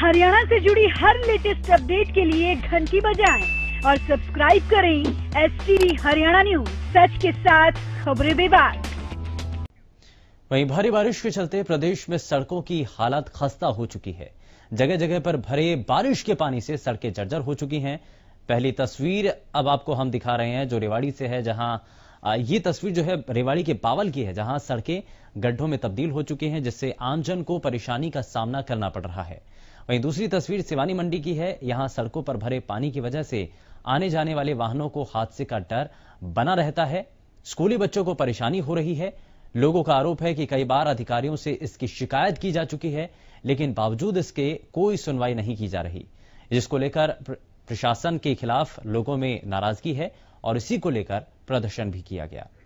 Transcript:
हरियाणा से जुड़ी हर latest update के लिए घंटी बजाएं और सब्सक्राइब करें STV हरियाणा न्यूज, सच के साथ खबरें बेबाक। वहीं भारी बारिश के चलते प्रदेश में सड़कों की हालत खस्ता हो चुकी है। जगह जगह पर भरे बारिश के पानी से सड़कें जर्जर हो चुकी हैं। पहली तस्वीर अब आपको हम दिखा रहे हैं जो रेवाड़ी से है, जहां ये तस्वीर जो है रेवाड़ी के बावल की है, जहां सड़कें गड्ढों में तब्दील हो चुकी हैं, जिससे आमजन को परेशानी का सामना करना पड़ रहा है। वहीं दूसरी तस्वीर सिवानी मंडी की है। यहां सड़कों पर भरे पानी की वजह से आने जाने वाले वाहनों को हादसे का डर बना रहता है। स्कूली बच्चों को परेशानी हो रही है। लोगों का आरोप है कि कई बार अधिकारियों से इसकी शिकायत की जा चुकी है, लेकिन बावजूद इसके कोई सुनवाई नहीं की जा रही, जिसको लेकर प्रशासन के खिलाफ लोगों में नाराजगी है और इसी को लेकर प्रदर्शन भी किया गया।